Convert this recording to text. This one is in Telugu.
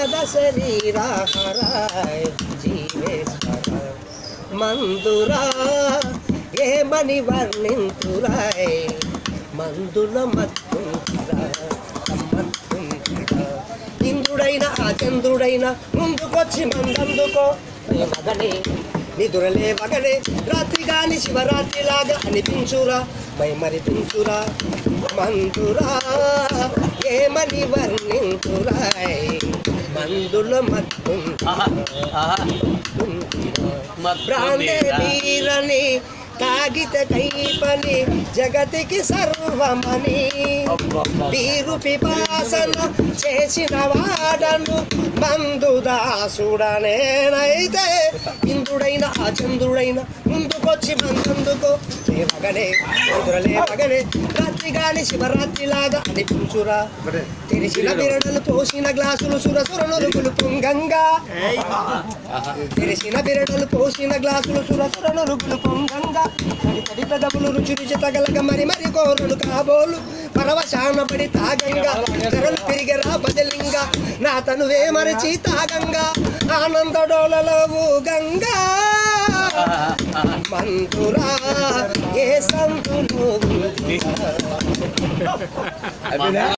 మద శరీరాహరాయ్ జీవేశ్వర మందురా ఏమని వర్ణింతురాయ్ మందుల మత్తుంటిరా ఇంద్రుడైన ఆ చంద్రుడైన ముందుకొచ్చి మందందుకో మగనే నిదురలే మగనే రాత్రి గాని శివరాత్రిలాగా అనిపించురా మరిపించురా మందురా ఏమని వర్ణించురాయ్ మందుల మత్తుంటిరా వీరని తాగిత కైపని జగతికి సర్వమని వీరు పిపాసన చేసిన వాడను మందుదాసుడనేనైతే ఇంద్రుడైన ఆ చంద్రుడైన ముందుకొచ్చి మందందుకో మగనే నిద్రలే మగనే రాత్రి గాని శివరాత్రిలాగా అనిపించురా తెరిచిన బిరడలు పోసిన గ్లాసులు సురసురనురుగులు పొంగంగా తెరిచిన బిరడలు పోసిన గ్లాసులు సురసురనురుగులు పొంగంగా తడి పెదవులు రుచి రుచి తగలగ మరి కోరలు కాబోలు పరవశాన పడి తాగంగా ధరలు పెరిగరా బదలింగా నా తనువే మరచి తాగంగా ఆనంద డోలలో గంగా మందురా ఏ సంతులు